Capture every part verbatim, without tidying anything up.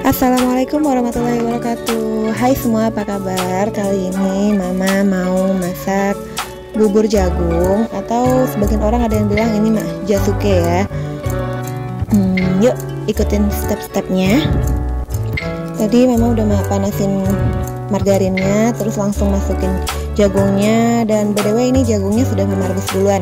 Assalamualaikum warahmatullahi wabarakatuh. Hai semua, apa kabar? Kali ini Mama mau masak bubur jagung, atau sebagian orang ada yang bilang ini mah jasuke ya. hmm, Yuk ikutin step-stepnya. Tadi Mama udah panasin margarinnya, terus langsung masukin jagungnya. Dan by the way, ini jagungnya sudah merebus duluan.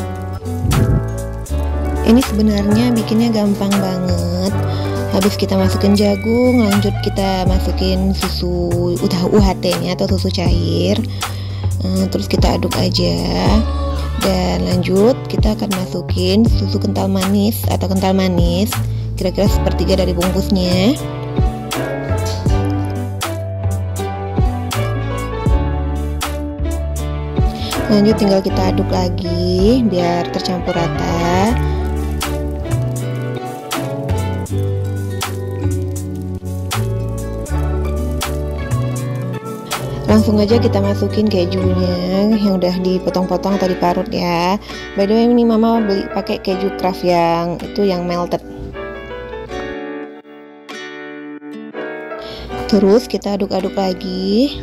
Ini sebenarnya bikinnya gampang banget. Habis kita masukin jagung, lanjut kita masukin susu U H T-nya atau susu cair. Terus kita aduk aja. Dan lanjut kita akan masukin susu kental manis atau kental manis, kira-kira sepertiga dari bungkusnya. Lanjut tinggal kita aduk lagi biar tercampur rata. Langsung aja kita masukin kejunya yang udah dipotong-potong atau diparut ya. By the way, ini Mama beli pakai keju Kraft yang itu yang melted. Terus kita aduk-aduk lagi.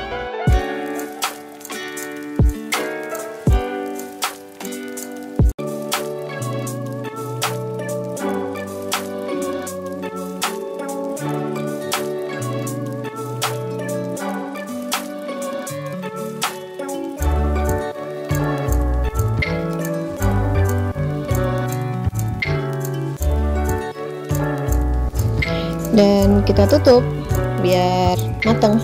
Dan kita tutup biar mateng.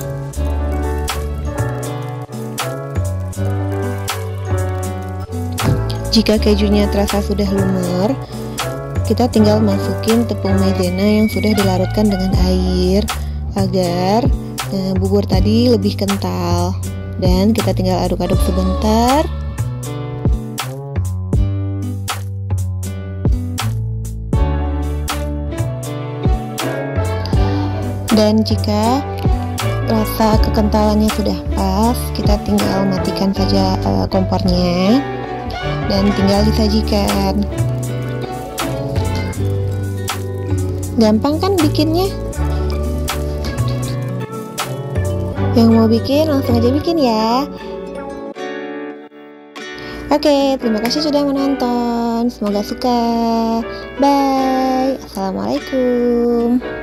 Jika kejunya terasa sudah lumer, kita tinggal masukin tepung maizena yang sudah dilarutkan dengan air agar eh, bubur tadi lebih kental. Dan kita tinggal aduk-aduk sebentar. Dan jika rasa kekentalannya sudah pas, kita tinggal matikan saja uh, kompornya dan tinggal disajikan. Gampang kan bikinnya? Yang mau bikin langsung aja bikin ya. Oke, terima kasih sudah menonton. Semoga suka. Bye. Assalamualaikum.